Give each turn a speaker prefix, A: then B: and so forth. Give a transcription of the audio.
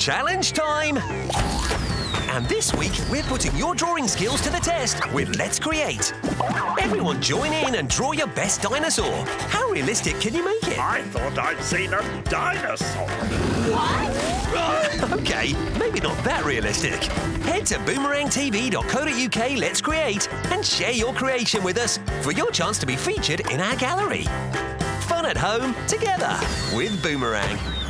A: challenge time! And this week, we're putting your drawing skills to the test with Let's Create. Everyone join in and draw your best dinosaur. How realistic can you make it?
B: I thought I'd seen a dinosaur.
A: What? OK, maybe not that realistic. Head to boomerangtv.co.uk Let's Create and share your creation with us for your chance to be featured in our gallery. Fun at home together with Boomerang.